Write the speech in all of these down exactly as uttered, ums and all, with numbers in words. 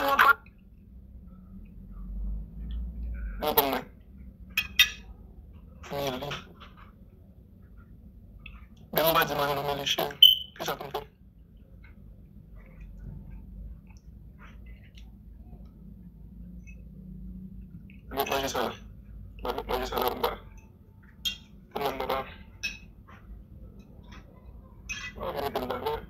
Apa ni? Mili. Dia baju mana no Malaysia? Kisah tu. Lihat lagi sana. Lihat lagi sana mbak. Tenang mbak. Oh ini tenang ya.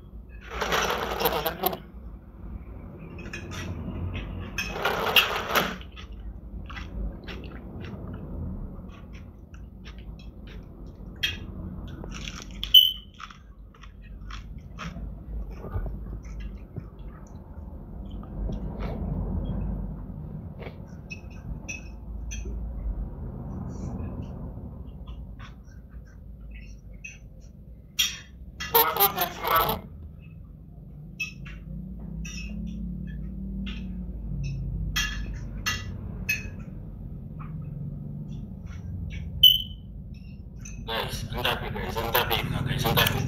Guys, ang tabi guys, ang tabi na guys, ang tabi.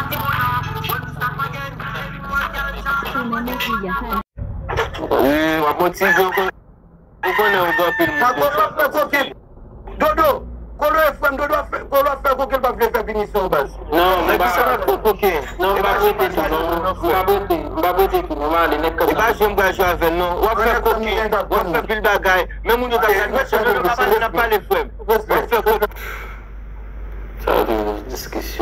Eh, apa sih kau kau kau ni kau film? Kau kau kau kau Dodo, kau lu F M Dodo kau lu F M kau kau bawa F M ini sobas. No, mais ça va kau kau. No, babu tu, babu tu, babu tu, normal, ini kau. Iba jom gua show avec nous. Wa faire kau kau, wa faire pile bagay. Même nous t'as gagné, on n'a pas les F M. Wa faire kau. Ça va une discussion.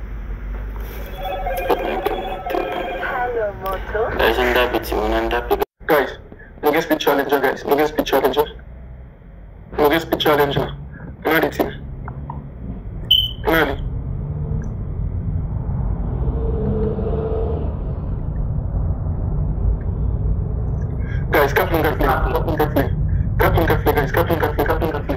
Guys, ang tabi, ang tabi. Guys, look at speed challenger, guys. Look at speed challenger. Look at speed challenger. Nadi team. Nadi. Guys, Kaplan got flea. Kaplan got flea. Kaplan got flea, guys. Kaplan got flea. Kaplan got flea.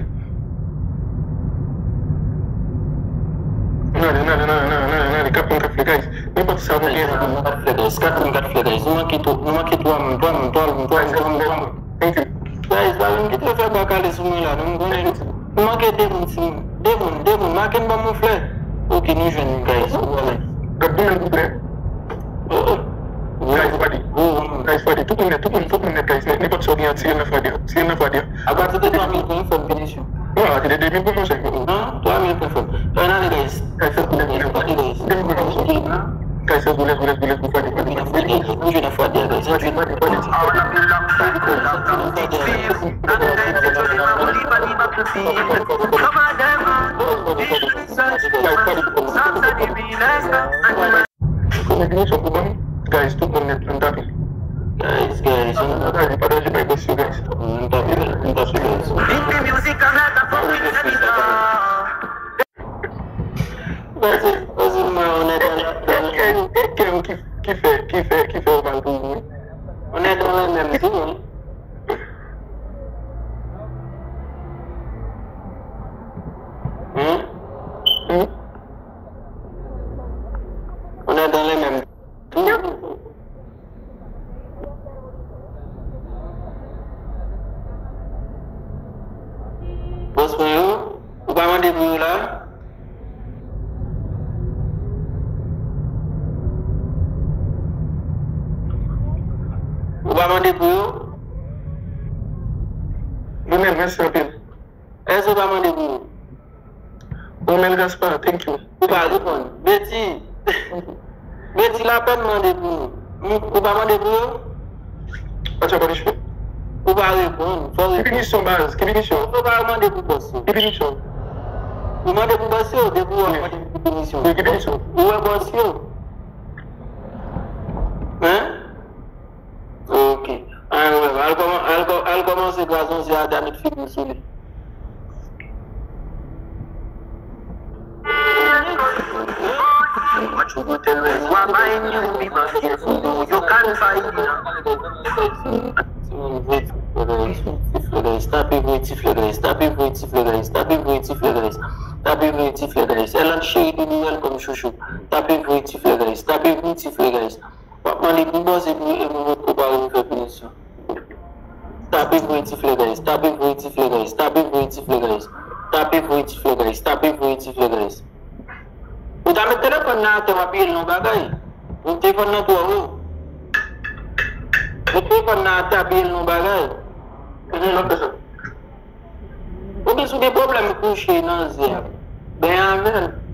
Nadi, nadi, nadi, nadi, nadi. Kaplan got flea, guys. Ni pati sabu dia. Guys, Kaplan got flea, guys. Numa kitu, numa kitu am, tuam, tuam, tuam, tuam, tuam. Thank you. Guys, balon kita fẹ́ bakali sumila, nungone. Numa ke demon sim, demon, demon. Makin ba mu flare. Okay, ni jeune guys. Got demon ku flare. Oh, Guys, fadi. Guys, fadi. Tuh punya, tuh punya, tuh punya guys. Ni pati sogi at siya na fadi, siya na fadi. agora tu tem amigo com information. Wah, tidak ada mimpi macam itu. Hah? Tu amigo com information. Então, nada guys. Guys, saya boleh, boleh, boleh. Guys, saya boleh, boleh, boleh, fadi, fadi. Não joga fadi guys. Fadi, fadi, fadi. Guys, tuh punya entah. Guys, guys. Guys, pada aja baik bos guys. Entah, entah guys. Vas-y, vas-y, mais on est dans la... Qui, qui fait, qui fait, qui fait au Bantou? On est dans la même zone. Hmm? Hmm? On est dans les mêmes zone. Bos Mayo, vous pas rendez-vous là? Vous rendez-vous? Lionel, merci un peu. Est-ce que vous rendez-vous? Lionel Gaspard, thank you. Vous pas répondre. Betty, Betty la peine rendez-vous. Vous pas rendez-vous? Acha pas les cheveux. Vous pas répondre. Faut Qui répondre. finit son base, qui finit son. Vous pas rendez-vous boss. Qui finit son. Vous rendez-vous boss ou de vous rendez-vous définition? Oui, qui finit son. Où est boss? Hein? Ok. Alors, elle commence, elle, elle commence à gazon sur la dernière fille sur lui. What you go tell me? You are buying you, be but careful. You can't find it. Tapez vous tifle guys, tapez vous tifle guys, tapez vous tifle guys, tapez vous tifle guys. Elle a chéri de nouvelles comme chouchou. Tapez vous tifle guys, tapez vous tifle guys. Maintenant les plus bons c'est pour vous préparer une finition. Tapez vous tifle guys, tapez vous tifle guys, tapez vous tifle guys, tapez vous tifle guys, tapez vous tifle guys. Vous avez le téléphone là, tu vas payer le bagage. Vous téléphone là toi. Le téléphone n'a tapé le bagage. C'est une autre personne. Ou bien sous des problèmes couchés dans le zéro. Ben, amen.